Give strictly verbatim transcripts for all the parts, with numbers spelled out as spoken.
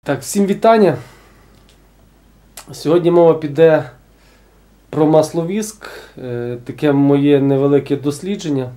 Так, всім вітання. Сьогодні мова піде про масловіск, таке моє невелике дослідження.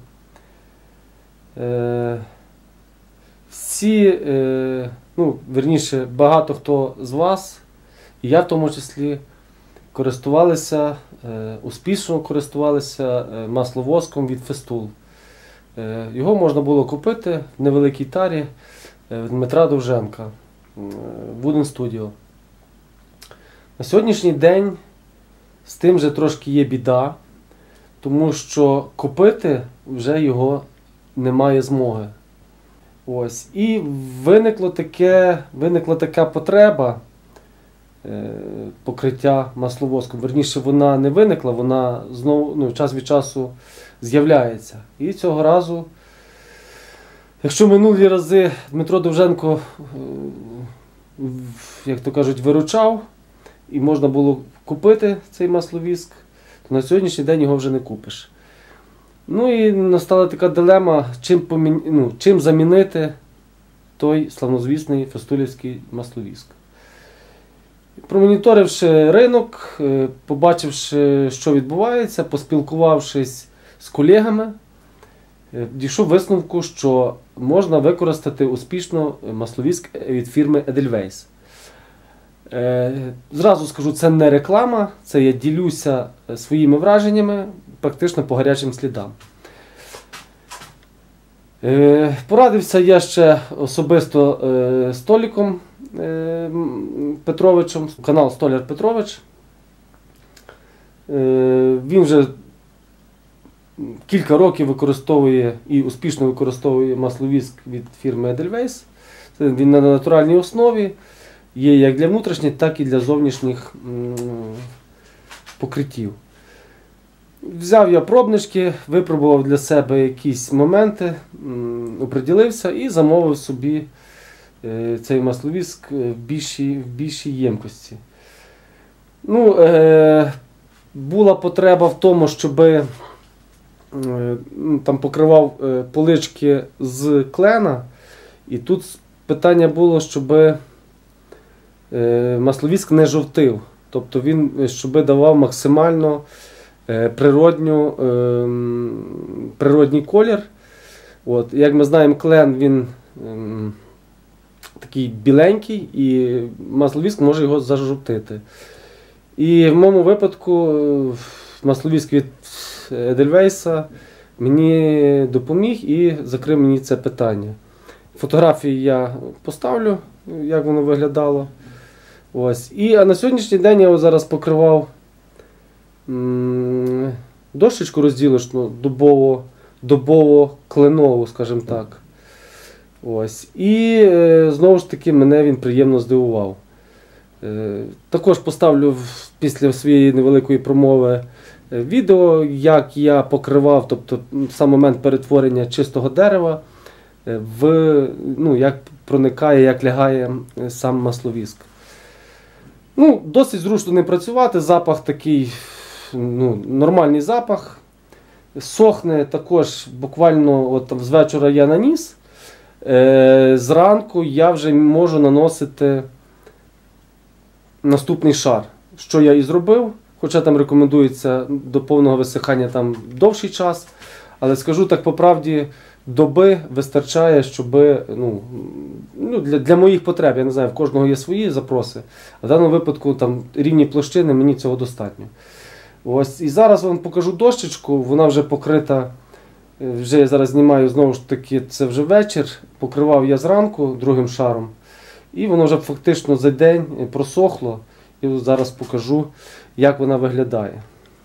Всі, ну, верніше, багато хто з вас, і я в тому числі, користувалися, успішно користувалися масловоском від Festool. Його можна було купити в невеликій тарі в Дмитра Довженка. Wooden Studio. На сьогоднішній день з тим же трошки є біда, тому що купити вже його немає змоги. Ось. І виникло таке, виникла така потреба е, покриття масловоском. Верніше, вона не виникла, вона знову, ну, час від часу з'являється. І цього разу, якщо минулі рази Дмитро Довженко, як то кажуть, виручав, і можна було купити цей масловіск, то на сьогоднішній день його вже не купиш. Ну і настала така дилема, чим, помін... ну, чим замінити той славнозвісний фестулівський масловіск. Промоніторивши ринок, побачивши, що відбувається, поспілкувавшись з колегами, дійшов висновку, що можна використати успішно масловіск від фірми Edelweiss. Зразу скажу, це не реклама, це я ділюся своїми враженнями практично по гарячим слідам. Порадився я ще особисто з Толіком Петровичем, канал Столяр Петрович. Він вже кілька років використовує і успішно використовує масловіск від фірми Edelweiss. Він на натуральній основі, є як для внутрішніх, так і для зовнішніх покриттів. Взяв я пробнички, випробував для себе якісь моменти, оприділився і замовив собі цей масловіск в більшій, в більшій ємкості. Ну, е, була потреба в тому, щоб е, там покривав е, полички з клена, і тут питання було, щоб е, масловіск не жовтив, тобто він, щоб давав максимально е, природню, е, природній колір. От, як ми знаємо, клен він е, такий біленький, і масловіск може його зажовтити. І в моєму випадку масловіск від Edelweiss мені допоміг і закрив мені це питання. Фотографії я поставлю, як воно виглядало. Ось. І, а на сьогоднішній день я зараз покривав м дощечку розділочну, дубово, дубово-кленову, скажімо так. Ось. І е, знову ж таки мене він приємно здивував. Е, також поставлю в, після своєї невеликої промови е, відео, як я покривав, тобто сам момент перетворення чистого дерева, е, в, ну, як проникає, як лягає е, сам масловіск. Ну, досить зручно ним працювати, запах такий, ну, нормальний запах. Сохне також буквально от, з вечора я наніс. Е, зранку я вже можу наносити наступний шар, що я і зробив, хоча там рекомендується до повного висихання там довший час, але скажу так по правді, доби вистачає, щоб, ну, ну, для, для моїх потреб, я не знаю, в кожного є свої запроси, а в даному випадку там рівні площини, мені цього достатньо. Ось, і зараз вам покажу дощечку, вона вже покрита. Вже я зараз знімаю, знову ж таки, це вже вечір, покривав я зранку другим шаром, і воно вже фактично за день просохло, і зараз покажу, як вона виглядає.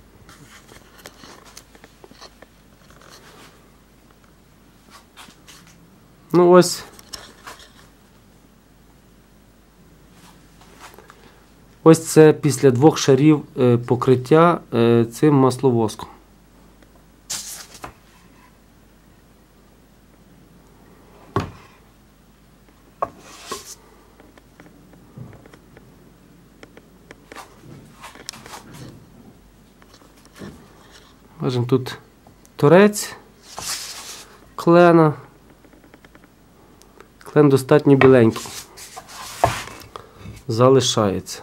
Ну ось, ось це після двох шарів покриття цим масловоском. Бачимо, тут торець клена. Клен достатньо біленький. залишається.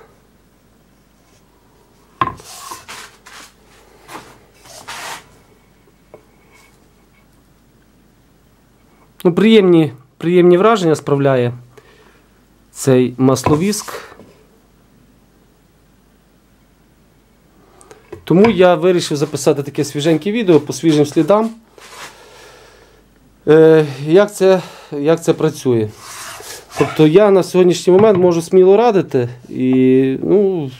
Ну, приємні, приємні враження справляє цей масловіск. Тому я вирішив записати таке свіженьке відео по свіжим слідам. Е, як це, як це працює. Тобто я на сьогоднішній момент можу сміло радити, і ну,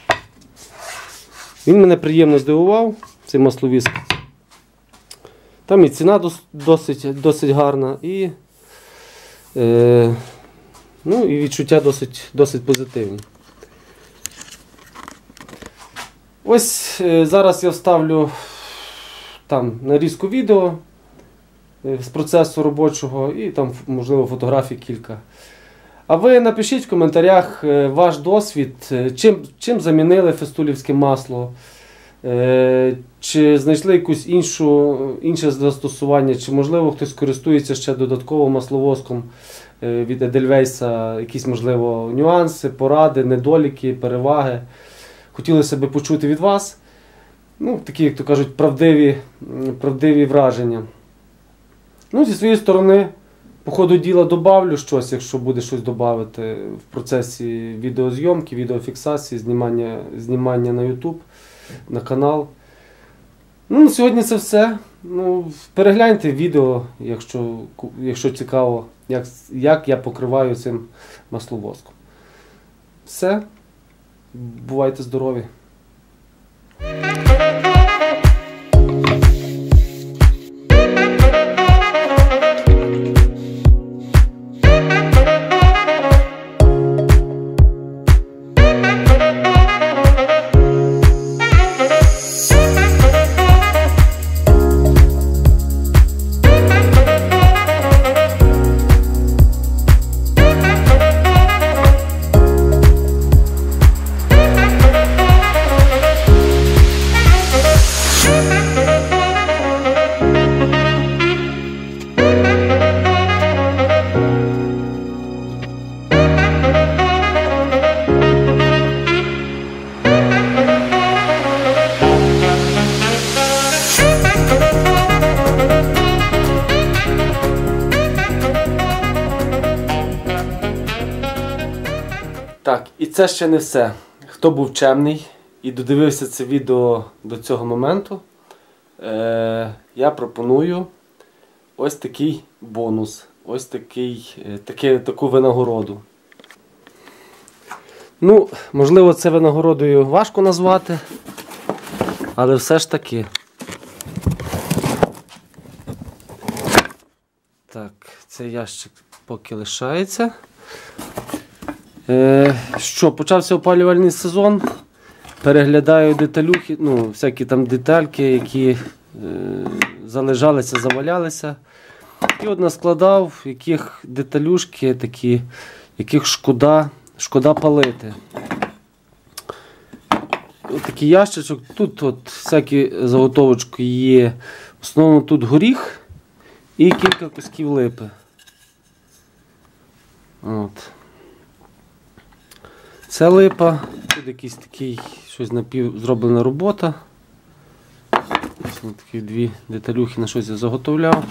він мене приємно здивував, цей масловіск. Там і ціна досить, досить гарна, і, е, ну, і відчуття досить, досить позитивні. Ось е, зараз я вставлю там нарізку відео е, з процесу робочого і там, можливо, фотографій кілька. А ви напишіть в коментарях е, ваш досвід, е, чим, чим замінили фестулівське масло, е, чи знайшли якусь іншу, інше застосування, чи можливо хтось користується ще додатково масловоском е, від Edelweiss, якісь можливо нюанси, поради, недоліки, переваги. Хотілося б почути від вас, ну, такі, як то кажуть, правдиві, правдиві враження. Ну, зі своєї сторони, по ходу діла добавлю щось, якщо буде щось додати в процесі відеозйомки, відеофіксації, знімання, знімання на YouTube, на канал. Ну, на сьогодні це все. Ну, перегляньте відео, якщо, якщо цікаво, як, як я покриваю цим масловоском. Все. Бувайте здорові! Так, і це ще не все. Хто був чемний і додивився це відео до цього моменту, е, я пропоную ось такий бонус, ось такий, е, таке, таку винагороду. Ну, можливо, це винагородою важко назвати, але все ж таки. Так, цей ящик поки лишається. Е, що, почався опалювальний сезон, переглядаю деталюхи, ну, всякі там детальки, які е, залежалися, завалялися. І от наскладав, яких деталюшки такі, яких шкода, шкода палити. Ось такий ящичок, тут от всякі заготовочки є, в основному тут горіх і кілька кусків липи. От. Це липа, тут якийсь такий, щось напів зроблена робота. Ось такі дві деталюхи на щось я заготовляв.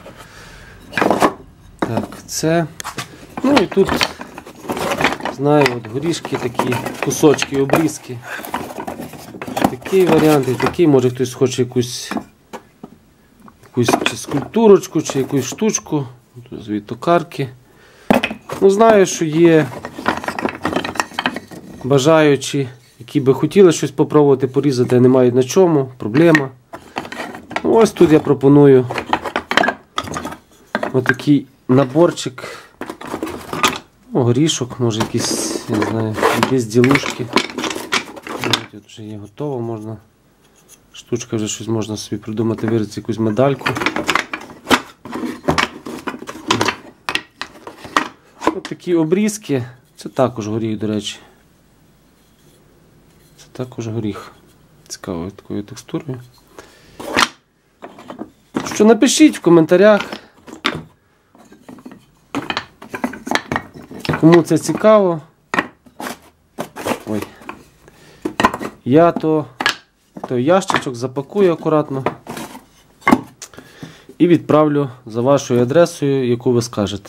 Так, це. Ну і тут, знаю, от горішки такі, кусочки, обрізки. Такий варіант і такий, може хтось хоче якусь, якусь чи скульптурочку, чи якусь штучку, тут токарки. Ну, знаю, що є бажаючі, які би хотіли щось попробувати порізати, а не мають на чому, проблема. Ну, ось тут я пропоную отакий наборчик, ну, горішок, може якісь, я не знаю, якісь ділушки. Тут вже є готово, можна, штучка вже щось можна собі придумати, вирізати якусь медальку. Ось такі обрізки, це також горіх, до речі. Це також горіх. Цікавою такою текстурою. Що, напишіть в коментарях, кому це цікаво. Ой. Я то той ящичок запакую акуратно і відправлю за вашою адресою, яку ви скажете.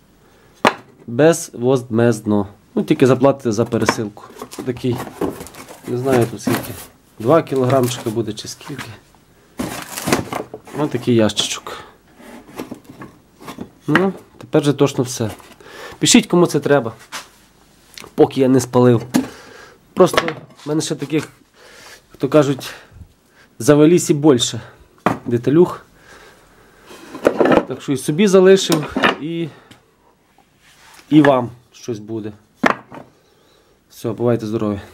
Безвозмездно. Ну, тільки заплатите за пересилку. Такий, не знаю тут скільки, два кілограмчика буде чи скільки. Ось такий ящичок. Ну, тепер вже точно все. Пишіть, кому це треба, поки я не спалив. Просто в мене ще таких, хто кажуть, завелись і більше деталюх. Так що і собі залишив, і, і вам щось буде. Все, бувайте здорові.